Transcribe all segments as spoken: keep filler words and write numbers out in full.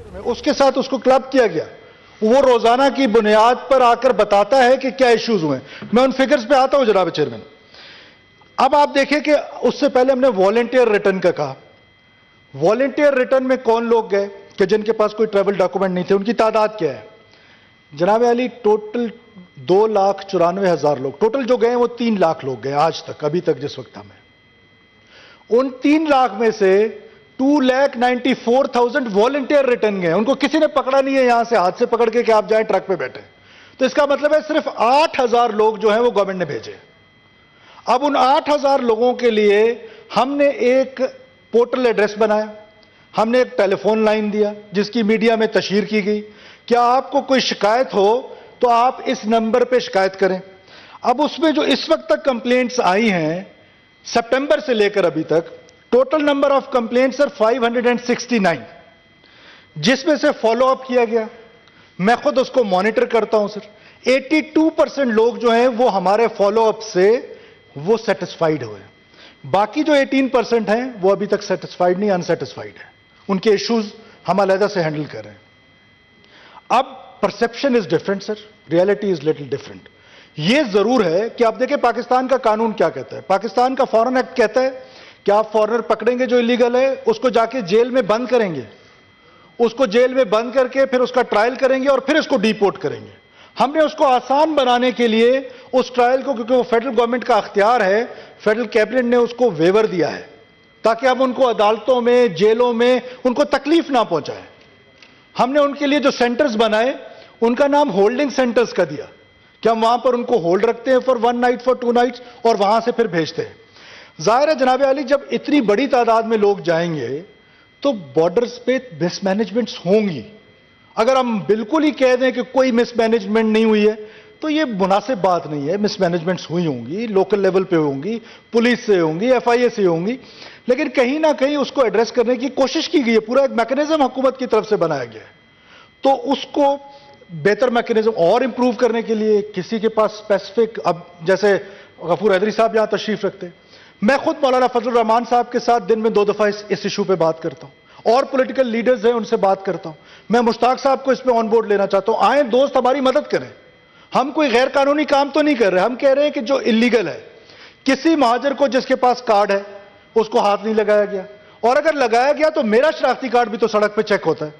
اس کے ساتھ اس کو کلب کیا گیا, وہ روزانہ کی بنیاد پر آ کر بتاتا ہے کہ کیا ایشوز ہوئے. میں ان فگرز پہ آتا ہوں جناب چیئرمین. اب آپ دیکھیں کہ اس سے پہلے ہم نے والنٹیئر ریٹرن کا کہا. والنٹیئر ریٹرن میں کون لوگ گئے کہ جن کے پاس کوئی ٹریول ڈاکومنٹ نہیں تھے, ان کی تعداد کیا ہے جناب علی؟ ٹوٹل دو لاکھ چورانوے ہزار لوگ ٹوٹل جو گئے, وہ تین لاکھ لوگ گئے آج تک, ابھی تک جس وقت ہمیں. ان تین لاکھ میں سے two lakh ninety four thousand volunteer return گئے. ان کو کسی نے پکڑا نہیں ہے یہاں سے ہاتھ سے پکڑ کے کہ آپ جائیں ٹرک پہ بیٹھے. تو اس کا مطلب ہے صرف آٹھ ہزار لوگ جو ہیں وہ گورنمنٹ نے بھیجے. اب ان آٹھ ہزار لوگوں کے لیے ہم نے ایک پورٹل ایڈریس بنایا, ہم نے ایک ٹیلی فون لائن دیا جس کی میڈیا میں تشہیر کی گئی. کیا آپ کو کوئی شکایت ہو تو آپ اس نمبر پہ شکایت کریں. اب اس میں جو اس وقت تک کمپلینٹس آئی ہیں سپٹمبر سے لے کر ابھی تک, total number of complaints are five hundred sixty nine, جس میں سے فالو اپ کیا گیا. میں خود اس کو مانیٹر کرتا ہوں سر. ایٹی ٹو پرسنٹ لوگ جو ہیں وہ ہمارے فالو اپ سے وہ سیٹسفائیڈ ہوئے. باقی جو ایٹین پرسنٹ ہیں وہ ابھی تک سیٹسفائیڈ نہیں, انسیٹسفائیڈ ہیں. ان کے ایشوز ہم علیحدہ سے ہینڈل کر رہے ہیں. اب perception is different sir, reality is little different. یہ ضرور ہے کہ آپ دیکھیں پاکستان کا قانون کیا کہتا ہے. پاکستان کا فارن ایکٹ کہتا ہے کہ آپ فارنر پکڑیں گے جو الیگل ہے, اس کو جا کے جیل میں بند کریں گے, اس کو جیل میں بند کر کے پھر اس کا ٹرائل کریں گے اور پھر اس کو ڈیپورٹ کریں گے. ہم نے اس کو آسان بنانے کے لیے اس ٹرائل کو, کیونکہ وہ فیڈرل گورنمنٹ کا اختیار ہے, فیڈرل کیبنٹ نے اس کو ویور دیا ہے تاکہ اب ان کو عدالتوں میں جیلوں میں ان کو تکلیف نہ پہنچائے. ہم نے ان کے لیے جو سینٹرز بنائے ان کا نام ہولڈنگ سینٹرز کا دیا کہ ہم وہاں پر ان کو ہولڈ رکھتے ہیں for one night for two nights اور وہاں سے پھر بھیجتے ہیں. ظاہر ہے جناب علی جب اتنی بڑی تعداد میں لوگ جائیں گے تو بارڈرز پہ مس مینجمنٹس ہوں گی. اگر ہم بالکل ہی کہہ دیں کہ کوئی مس مینجمنٹ نہیں ہوئی ہے تو یہ مناسب بات نہیں ہے. مس مینجمنٹس ہوئی ہوں گی, لوکل لیول پہ ہوں گی, پولیس سے ہوں گی, ایف آئی اے سے ہوں گی, لیکن کہیں نہ کہیں اس کو ایڈریس کرنے کی کوشش کی گئی ہے. پورا ایک میکنزم حکومت کی طرف سے بنایا گیا ہے. تو اس کو بہتر میکنزم اور امپروو کرنے کے لیے کسی کے پاس اسپیسیفک, اب جیسے غفور حیدری صاحب یہاں تشریف رکھتے ہیں, میں خود مولانا فضل الرحمان صاحب کے ساتھ دن میں دو دفعہ اس ایشو پہ بات کرتا ہوں, اور پولیٹیکل لیڈرز ہیں ان سے بات کرتا ہوں. میں مشتاق صاحب کو اس پہ آن بورڈ لینا چاہتا ہوں. آئیں دوست ہماری مدد کریں. ہم کوئی غیر قانونی کام تو نہیں کر رہے, ہم کہہ رہے ہیں کہ جو اللیگل ہے, کسی مہاجر کو جس کے پاس کارڈ ہے اس کو ہاتھ نہیں لگایا گیا, اور اگر لگایا گیا تو میرا شناختی کارڈ بھی تو سڑک پہ چیک ہوتا ہے.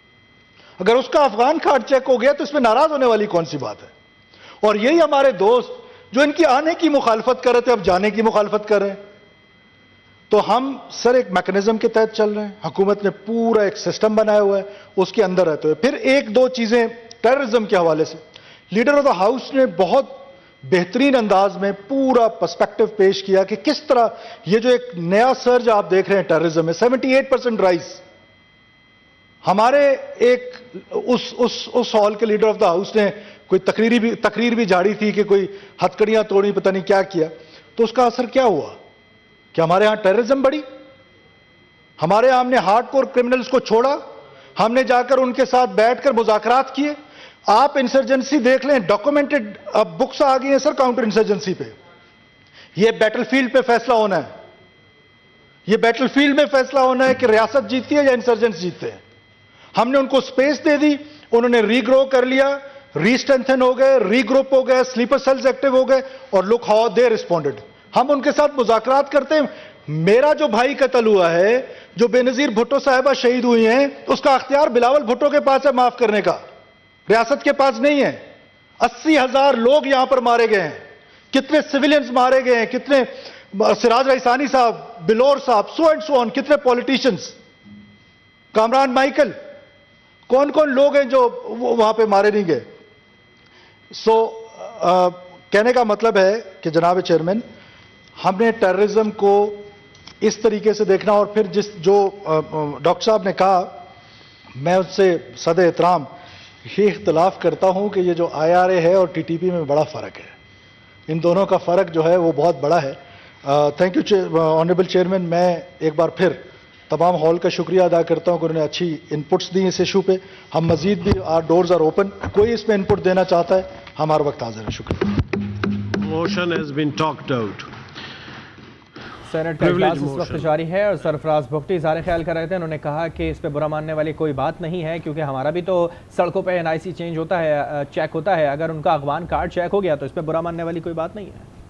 اگر اس کا افغان کارڈ چیک ہو گیا تو اس میں ناراض ہونے والی کون سی بات ہے؟ اور یہی ہمارے دوست جو ان کی آنے کی مخالفت کر رہے تھے اب جانے کی مخالفت کر رہے ہیں. تو ہم سر ایک میکنزم کے تحت چل رہے ہیں. حکومت نے پورا ایک سسٹم بنایا ہوا ہے, اس کے اندر رہتے ہوئے. پھر ایک دو چیزیں ٹیررزم کے حوالے سے لیڈر آف دا ہاؤس نے بہت بہترین انداز میں پورا پرسپیکٹو پیش کیا کہ کس طرح یہ جو ایک نیا سرج آپ دیکھ رہے ہیں ٹیررزم میں, سیونٹی ایٹ پرسنٹ رائز. ہمارے ایک اس اس اس ہال کے لیڈر آف دا ہاؤس نے کوئی تقریری بھی تقریر بھی جھاڑی تھی کہ کوئی ہتھکڑیاں توڑی, پتہ نہیں کیا کیا. تو اس کا اثر کیا ہوا کہ ہمارے ہاں ٹیررزم بڑھی. ہمارے ہاں ہم نے ہارڈ کور کرمنلز کو چھوڑا, ہم نے جا کر ان کے ساتھ بیٹھ کر مذاکرات کیے. آپ انسرجنسی دیکھ لیں, ڈاکومنٹڈ اب بکس آ گئی ہیں سر کاؤنٹر انسرجنسی پہ. یہ بیٹل فیلڈ پہ فیصلہ ہونا ہے, یہ بیٹل فیلڈ میں فیصلہ ہونا ہے کہ ریاست جیتتی ہے یا انسرجنس جیتتے ہیں. ہم نے ان کو سپیس دے دی, انہوں نے ری گرو کر لیا, ری اسٹرینتھن ہو گئے, ری گروپ ہو گئے, سلیپر سیلز ایکٹیو ہو گئے, اور لک ہاؤ دے ریسپونڈڈ. ہم ان کے ساتھ مذاکرات کرتے ہیں. میرا جو بھائی قتل ہوا ہے, جو بے نظیر بھٹو صاحبہ شہید ہوئی ہیں, اس کا اختیار بلاول بھٹو کے پاس ہے معاف کرنے کا, ریاست کے پاس نہیں ہے. اسی ہزار لوگ یہاں پر مارے گئے ہیں, کتنے سویلینز مارے گئے ہیں, کتنے سراج رئیسانی صاحب, بلور صاحب, سو اینڈ سو آن, کتنے پولیٹیشنز, کامران مائیکل, کون کون لوگ ہیں جو وہاں پہ مارے نہیں گئے. سو کہنے کا مطلب ہے کہ جناب چیئرمین, ہم نے ٹیررزم کو اس طریقے سے دیکھنا. اور پھر جس جو ڈاکٹر صاحب نے کہا, میں اس سے صد احترام یہ اختلاف کرتا ہوں کہ یہ جو آئی آر اے ہے اور ٹی ٹی پی میں بڑا فرق ہے. ان دونوں کا فرق جو ہے وہ بہت بڑا ہے. Thank you honourable chairman. میں ایک بار پھر تمام ہال کا شکریہ ادا کرتا ہوں کہ انہوں نے اچھی ان پٹس دی اس ایشو پہ. ہم مزید بھی آر ڈورز آر اوپن, کوئی اس میں ان پٹ دینا چاہتا ہے ہم ہر وقت حاضر ہیں. شکریہ. Motion has been talked out. Senate کا اجلاس اس وقت جاری ہے اور سرفراز بھگٹی اظہار خیال کر رہے تھے. انہوں نے کہا کہ اس پہ برا ماننے والی کوئی بات نہیں ہے کیونکہ ہمارا بھی تو سڑکوں پہ این آئی سی چینج ہوتا ہے, چیک ہوتا ہے. اگر ان کا اغوان کارڈ چیک ہو گیا تو اس پہ برا ماننے والی کوئی بات نہیں ہے.